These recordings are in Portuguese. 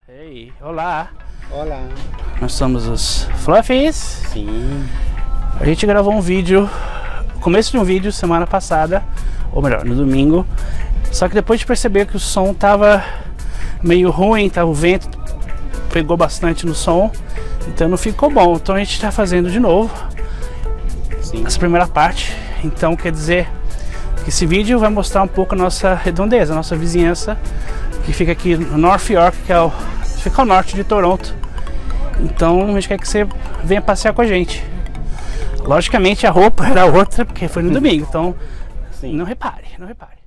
Hey, olá! Olá! Nós somos os Fluffies. Sim. A gente gravou um vídeo, o começo de um vídeo semana passada, ou melhor, no domingo. Só que depois de perceber que o som tava meio ruim, o vento pegou bastante no som, então não ficou bom. Então a gente tá fazendo de novo. Sim. Essa primeira parte. Então quer dizer que esse vídeo vai mostrar um pouco a nossa redondeza, a nossa vizinhança, que fica aqui no North York, que fica ao norte de Toronto. Então a gente quer que você venha passear com a gente. Logicamente a roupa era outra, porque foi no domingo, então Sim. não repare, não repare.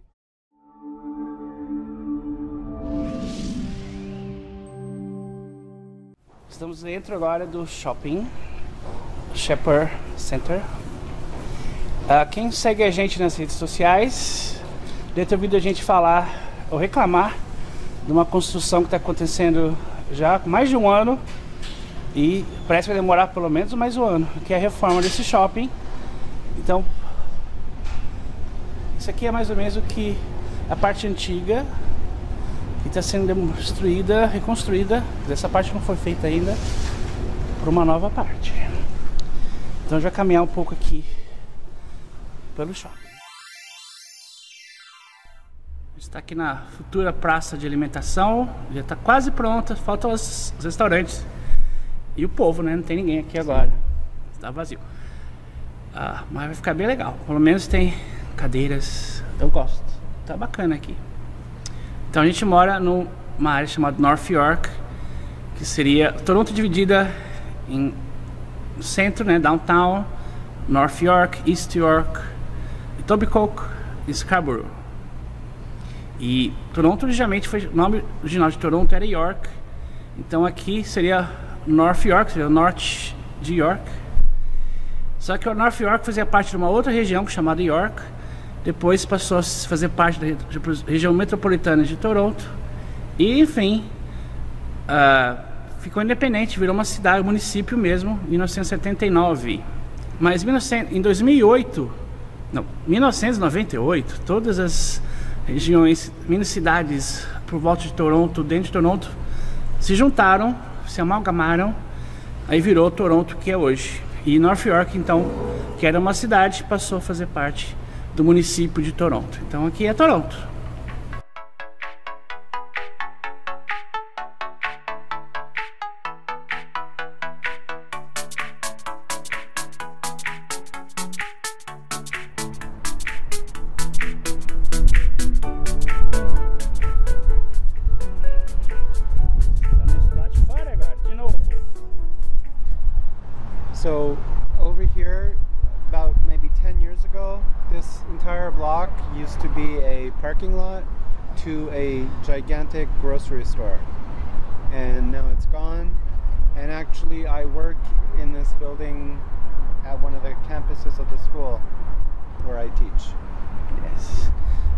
Estamos dentro agora do shopping Shepherd Center. Quem segue a gente nas redes sociais deve ter ouvido a gente falar ou reclamar de uma construção que está acontecendo já há mais de um ano e parece que vai demorar pelo menos mais um ano, que é a reforma desse shopping. Então isso aqui é mais ou menos o que a parte antiga que está sendo destruída, reconstruída. Essa parte não foi feita ainda, para uma nova parte. Então já caminhar um pouco aqui pelo shopping. Está aqui na futura praça de alimentação, já está quase pronta, faltam os restaurantes e o povo, né? Não tem ninguém aqui agora, está vazio. Mas vai ficar bem legal, pelo menos tem cadeiras, eu gosto, tá bacana aqui. Então a gente mora numa área chamada North York, que seria Toronto dividida em centro, né? Downtown, North York, East York, Etobicoke e Scarborough. E Toronto originalmente foi, o nome original de Toronto era York, então aqui seria North York, seria o norte de York. Só que o North York fazia parte de uma outra região chamada York, depois passou a fazer parte da região metropolitana de Toronto e enfim, ficou independente, virou uma cidade, um município mesmo, em 1979. Mas em 1998, todas as regiões, mini cidades por volta de Toronto, dentro de Toronto, se juntaram, se amalgamaram, aí virou Toronto que é hoje. E North York, então, que era uma cidade, passou a fazer parte do município de Toronto. Então aqui é Toronto. So over here, about maybe 10 years ago, this entire block used to be a parking lot to a gigantic grocery store. And now it's gone. And actually I work in this building at one of the campuses of the school where I teach. Yes.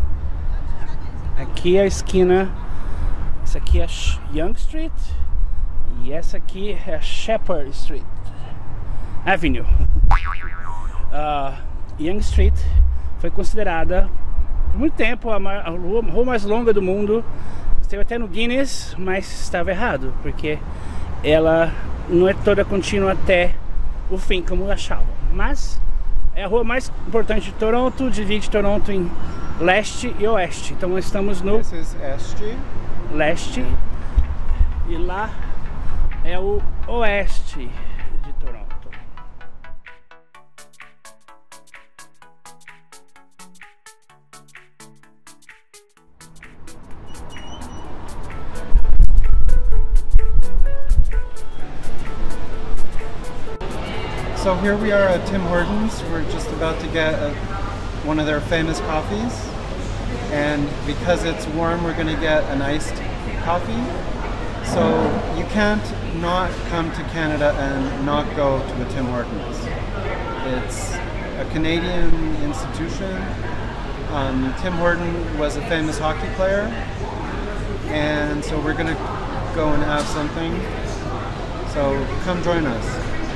Aqui é a esquina, essa aqui é Yonge Street e essa aqui é a Shepherd Street Avenue. Yonge Street foi considerada por muito tempo a rua mais longa do mundo. Esteve até no Guinness, mas estava errado, porque ela não é toda contínua até o fim, como achavam. Mas é a rua mais importante de Toronto, divide Toronto em leste e oeste. Então nós estamos no leste e lá é o oeste de Toronto. So here we are at Tim Hortons. We're just about to get one of their famous coffees. And because it's warm, we're going to get an iced coffee. So you can't not come to Canada and not go to the Tim Hortons. It's a Canadian institution. Tim Horton was a famous hockey player. And so we're going to go and have something. So come join us.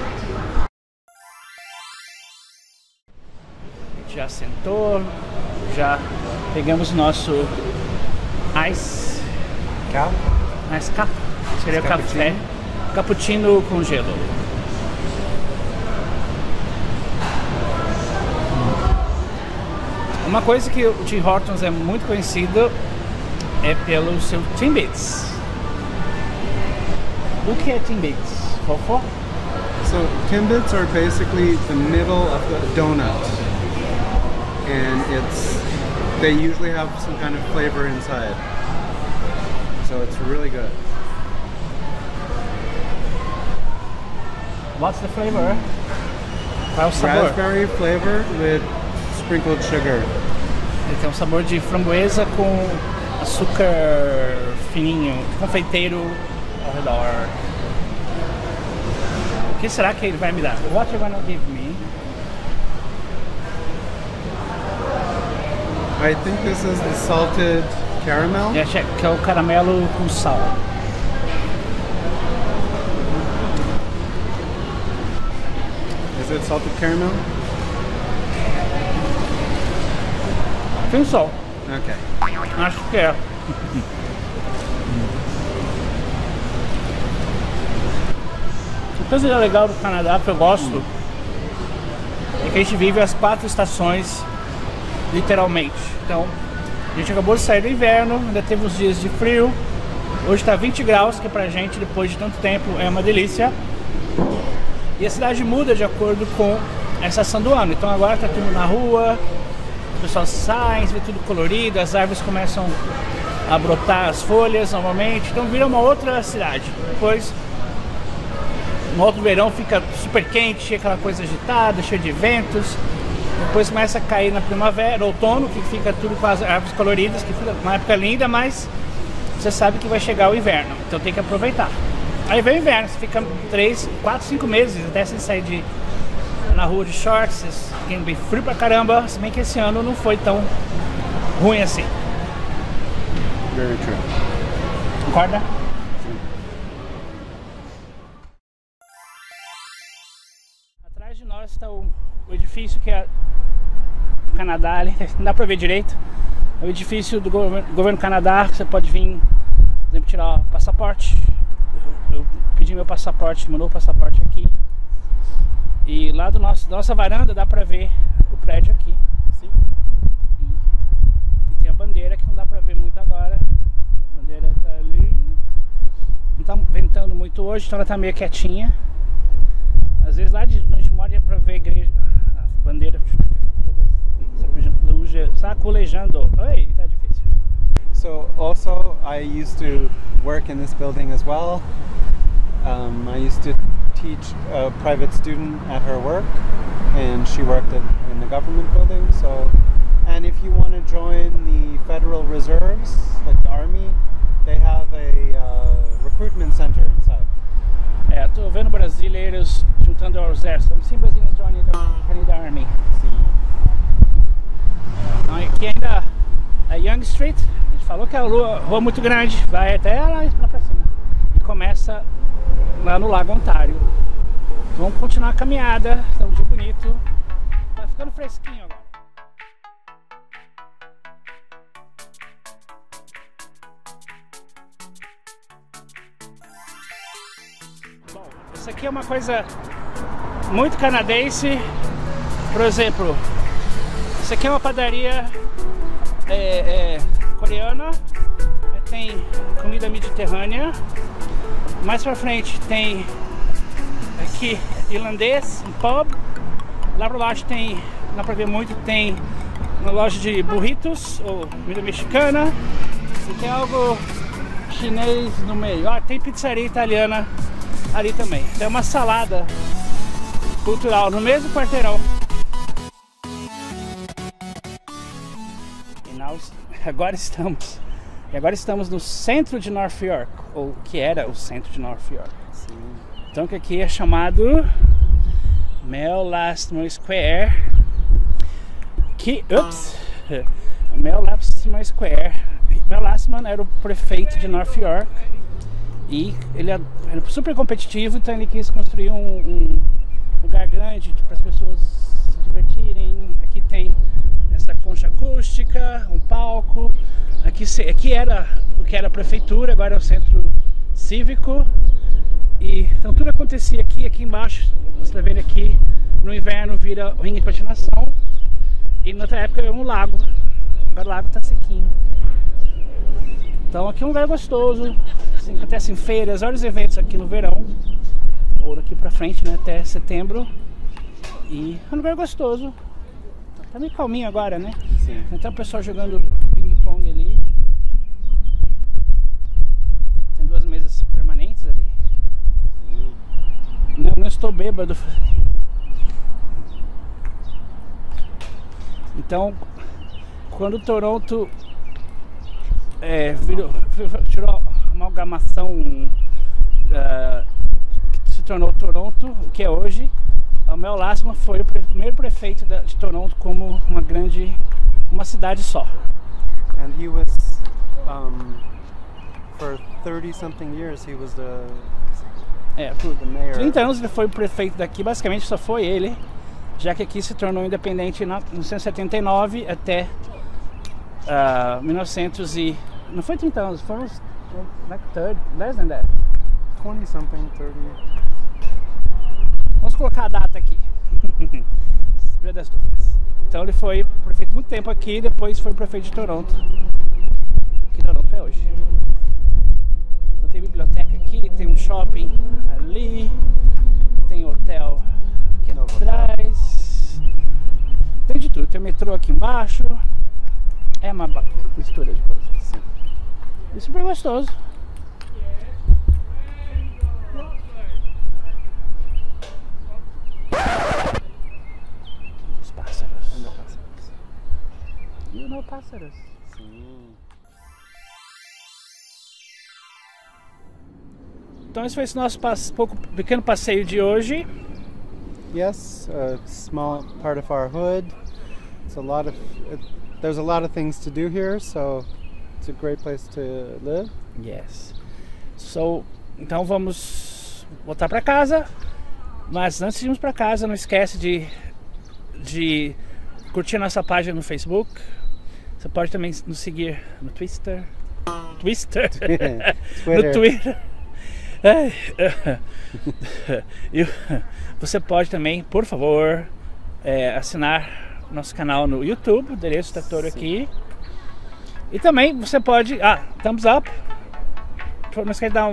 Já sentou, já pegamos nosso ice cup Seria café, cappuccino com gelo. Uma coisa que o Tim Hortons é muito conhecido é pelo seu Timbits. O que é Timbits, Fofo? So Timbits are basically the middle of the donut, and they usually have some kind of flavor inside. So it's really good. What's the flavor? Qual é o sabor? Raspberry flavor with sprinkled sugar. Ele tem um sabor de framboesa com açúcar fininho, confeiteiro ao redor. O que será que ele vai me dar? What you gonna give me? I think this is the salted caramel. Que é o caramelo com sal. Is it salted caramel? Tem sal. Okay. Acho que é. Uma coisa legal do Canadá que eu gosto é que a gente vive as 4 estações literalmente. Então, a gente acabou de sair do inverno, ainda teve uns dias de frio. Hoje está 20 graus, que pra gente, depois de tanto tempo, é uma delícia. E a cidade muda de acordo com a estação do ano. Então agora tá tudo na rua, o pessoal sai, vê tudo colorido, as árvores começam a brotar as folhas normalmente. Então vira uma outra cidade. Depois, no outro verão fica super quente, aquela coisa agitada, cheia de ventos. Depois começa a cair na primavera, outono, que fica tudo com as árvores coloridas, que fica uma época linda, mas você sabe que vai chegar o inverno, então tem que aproveitar. Aí vem o inverno, você fica 3, 4, 5 meses até você sair na rua de shorts, fica bem frio pra caramba, se bem que esse ano não foi tão ruim assim. Very true. Concorda? Atrás de nós está o edifício que é do Canadá, ali, não dá pra ver direito. É o edifício do governo do Canadá, você pode vir, por exemplo, tirar o passaporte. Eu pedi meu passaporte, mandou o passaporte aqui. E lá da nossa varanda dá pra ver o prédio aqui. Sim. E tem a bandeira que não dá pra ver muito agora. A bandeira tá ali. Não tá ventando muito hoje, então ela tá meio quietinha. Às vezes lá de onde a gente mora é pra ver a igreja, a bandeira toda sacolejando. Oi, tá difícil. So also I used to work in this building as well. I used to teach a private student at her work, and she worked in the government building. So, and if you want to join the Federal Reserves, like the Army, they have a recruitment center inside. É, tô vendo brasileiros juntando ao exército. I'm seeing Brazilians joining the Army. Sim. Aqui ainda é Yonge Street. A gente falou que é uma rua muito grande, vai até lá pra cima e começa lá no Lago Ontário. Vamos continuar a caminhada, tá um dia bonito, tá ficando fresquinho agora. Bom, isso aqui é uma coisa muito canadense. Por exemplo, isso aqui é uma padaria coreana, tem comida mediterrânea. Mais pra frente tem aqui irlandês, um pub. Lá pra baixo tem, dá pra ver muito, tem uma loja de burritos ou comida mexicana. E tem algo chinês no meio. Ah, tem pizzaria italiana ali também. Tem uma salada cultural no mesmo quarteirão. E agora estamos no centro de North York, ou que era o centro de North York. Sim. Então que aqui é chamado Mel Lastman Square. Mel Lastman Square. Mel Lastman era o prefeito de North York e ele era super competitivo, então ele quis construir um lugar grande para as pessoas se divertirem. Aqui tem essa concha acústica, um palco. Aqui era o que era a prefeitura, agora é o centro cívico. E então tudo acontecia aqui embaixo. Você está vendo aqui, no inverno vira ringue de patinação. E na outra época era um lago. Agora o lago está sequinho. Então aqui é um lugar gostoso. Assim, acontecem feiras, vários eventos aqui no verão. Ou daqui pra frente, né, até setembro. E é um lugar gostoso. Tá meio calminho agora, né? Sim. Então o pessoal jogando ping-pong ali. Tem 2 mesas permanentes ali. Não estou bêbado. Então, quando Toronto tirou a amalgamação que se tornou Toronto, o que é hoje, o Mel Lastman foi o primeiro prefeito de Toronto como uma cidade só. And he was, for 30-something years, he was Por mayor. 30 anos ele foi o prefeito daqui, basicamente só foi ele, já que aqui se tornou independente em 1979 até 1900 e... Não foi 30 anos, foi uns like 30, less than that. 20-something, 30. Vamos colocar a data aqui. Então ele foi prefeito muito tempo aqui, depois foi prefeito de Toronto. Que Toronto é hoje. Então tem biblioteca aqui, tem um shopping ali, tem hotel aqui atrás, tem de tudo, tem metrô aqui embaixo. É uma mistura de coisas. Sim. E super gostoso. Os pássaros. You know pássaros. Sim. Então esse foi esse nosso pequeno passeio de hoje. Yes, a small part of our hood. There's a lot of things to do here, so it's a great place to live. Yes. Então vamos voltar para casa. Mas antes de irmos para casa, não esquece de curtir a nossa página no Facebook. Você pode também nos seguir no Twitter. No Twitter. E você pode também, por favor, assinar nosso canal no YouTube, o endereço está todo aqui. E também você pode, thumbs up, não esquece de dar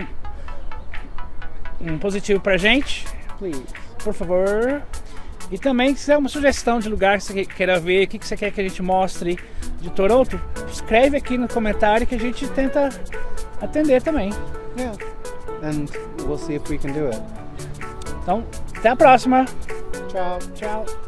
um positivo pra gente, please, por favor. E também, se é uma sugestão de lugar que você queira ver, o que você quer que a gente mostre de Toronto, escreve aqui no comentário que a gente tenta atender também. Yeah. And we'll see if we can do it. Então, até a próxima. Tchau. Tchau.